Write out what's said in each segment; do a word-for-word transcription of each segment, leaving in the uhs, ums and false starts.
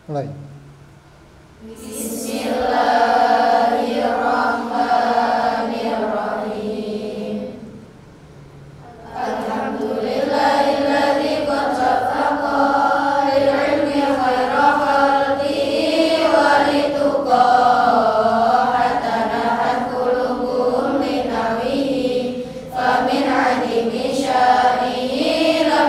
Mulai. Bismillahirrahmanirrahim. Alhamdulillahilladzi qad safaqa lil ilmi khaira khalqihi wa lituqa hatta nahat qulubuhum linawihi fa min adimi syaihi lam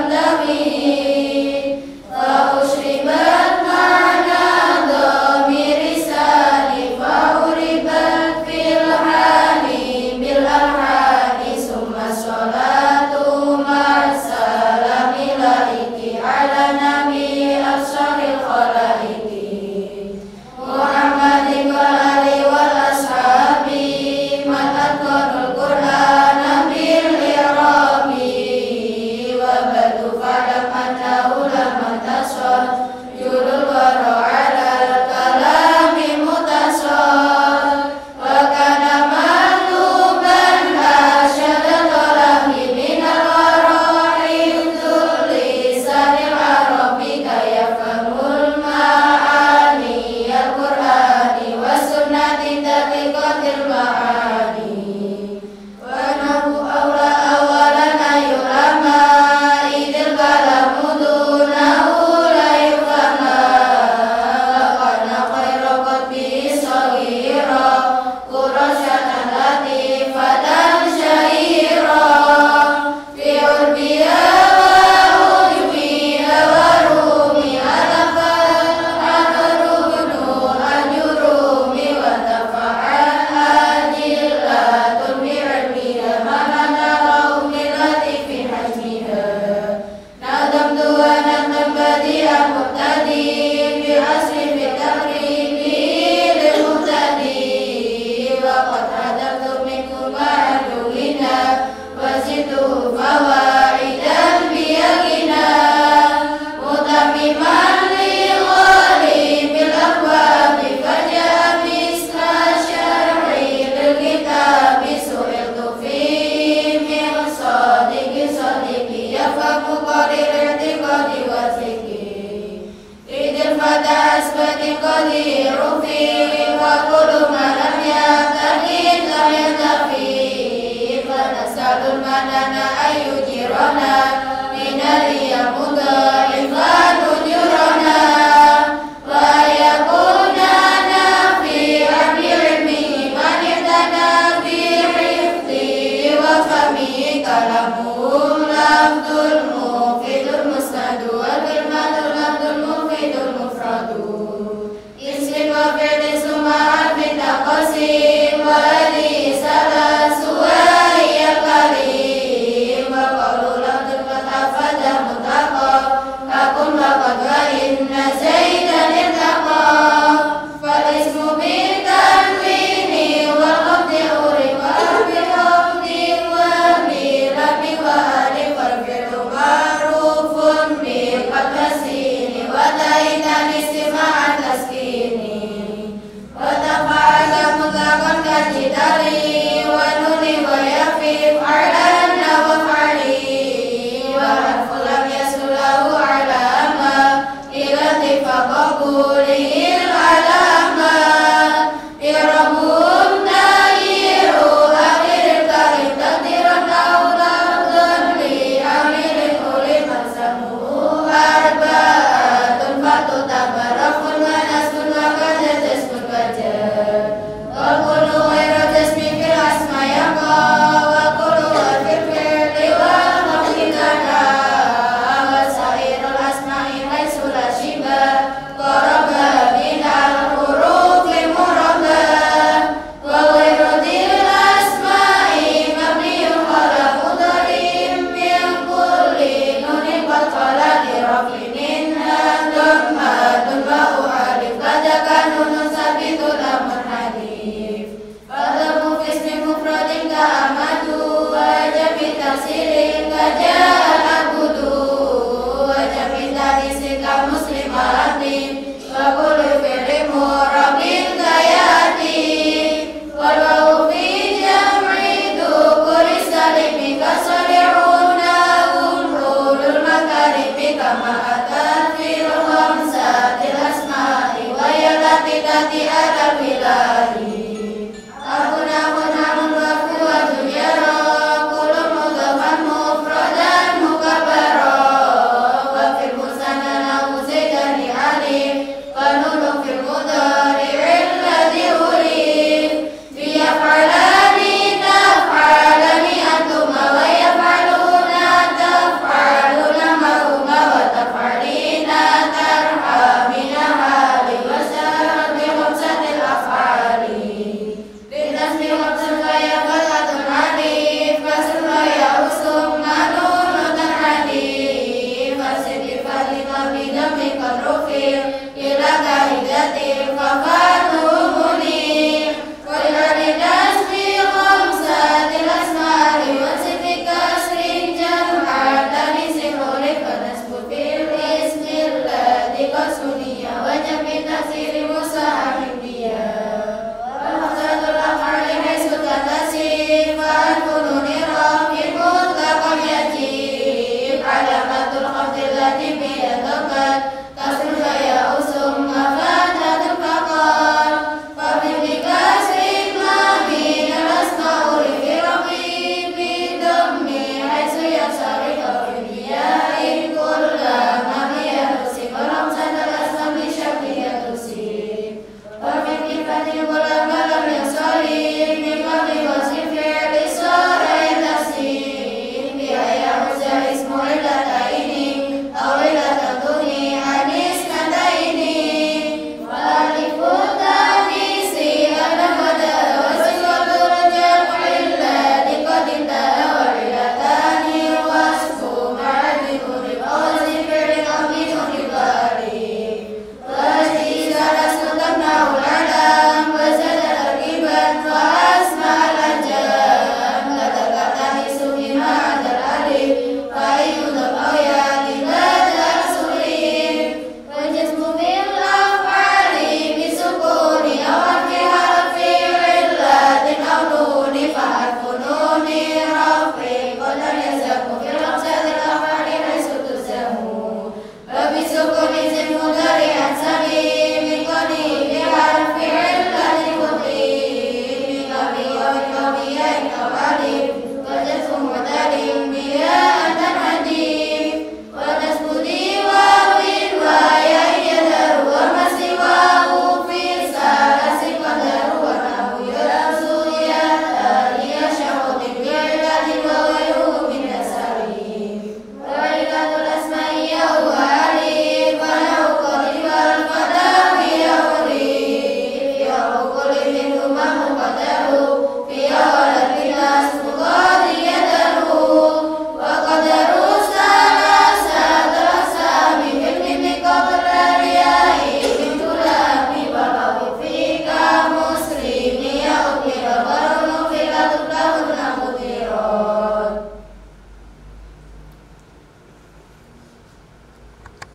dawihi fa usribat ma'na dhamir lisani fa uribat fil hali bil alhani summa sholatu ma'salami laiki ala nabi afsaril khalaiki Muhammadin wal ali wal ashabi matatqanul qur'ana bil irabi wa badu fa'lam annahu lam tasal jurul wara ala kalami mutasal wa kana maluban asyada tolahi minal wara'i udhul lisanil arabi kaya famul ma'ani al-qur'ani wa sunnati tatiqatil ma'ani wa nahu awla awalan ayulama idil kalamu dunahu la yufama kana khairu qadbi saghira qurasyatan latifatan syaira fi urbiya wa ujbiya wa rumi alafal adrubnu ajurumi wa tafa'al ajillatun bi'ilmiha manana raumi latifin hajmiha nadamtu wa nadam badi'a muqtadi bi asri fi taqribi lil muqtadi wa qad hadamtu minkum ma'aduhina wa zitu fawaidan biyakina mutamiman li ghali bil abwabi faja'a bisna syar'i lil kitabi su'iltu fi min sadiqi sadiqi yafamu qarir i'tiqadi wa zikri idil fata asbati qadiru fi wa kullu ma lam yataqid lam yatafi fa nasalul manana ayyujirana minal yamudha'ifan ujurana wa yakuna nafi'an bi'ilmihi man ihtana bi hifdhi wa fahmi kalamul abdul mufidul musnadu wal kalmatul abdul mufidul mufradu ismin wa fi'lin summa harfin taqasim wa li salasu wa iyal kalim wa qawlul abdul qad afada mutlaqa hakun wa qad wa inna